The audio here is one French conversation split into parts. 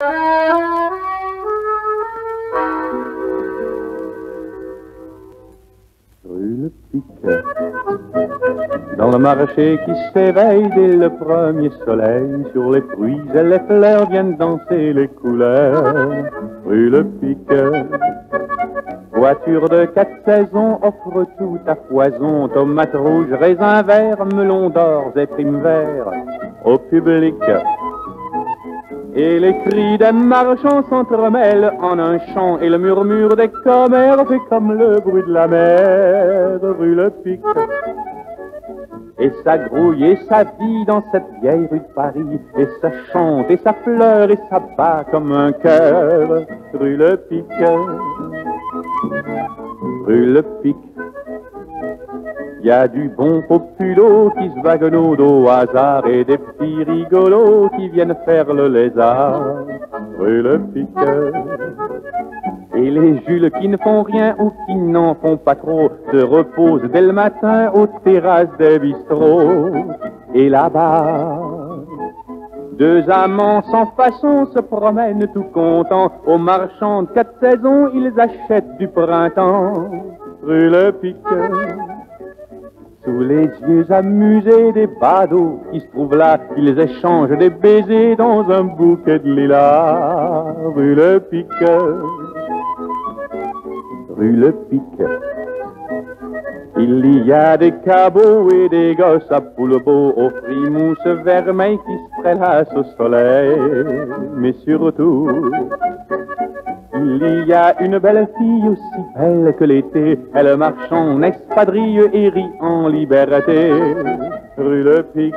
Rue le Pic, dans le marché qui s'éveille dès le premier soleil, sur les fruits et les fleurs viennent danser les couleurs. Rue le Pic, voiture de 4 saisons offre tout à foison, tomates rouges, raisins verts, melons d'or et primes verts au public. Et les cris des marchands s'entremêlent en un chant, et le murmure des commères fait comme le bruit de la mer. Rue le Pic, et ça grouille et ça vit dans cette vieille rue de Paris, et ça chante et ça pleure et ça bat comme un cœur. Rue le Pic, rue le Pic, y a du bon populo qui se vaguenaude au hasard, et des petits rigolos qui viennent faire le lézard. Rue le Pic, et les Jules qui ne font rien ou qui n'en font pas trop se reposent dès le matin aux terrasses des bistrots. Et là-bas, 2 amants sans façon se promènent tout contents, aux marchands de 4 saisons ils achètent du printemps. Rue le Pic, sous les yeux amusés des badauds qui se trouvent là, ils échangent des baisers dans un bouquet de lilas. Rue le Pic, rue le Pic, il y a des cabots et des gosses à Poulbeau, aux frimousse vermeil qui se prélassent au soleil. Mais surtout, il y a une belle fille aussi belle que l'été, elle marche en espadrille et rit en liberté. Rue le Pic,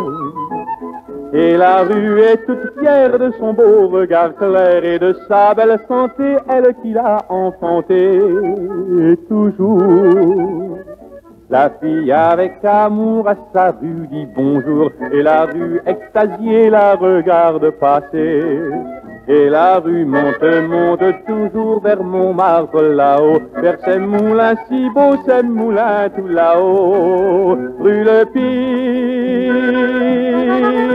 et la rue est toute fière de son beau regard clair et de sa belle santé, elle qui l'a enfantée. Et toujours, la fille avec amour à sa rue dit bonjour, et la rue extasiée la regarde passer. Et la rue monte, monte toujours vers Montmartre là-haut, vers ces moulins si beaux, ces moulins tout là-haut. Rue le Pic.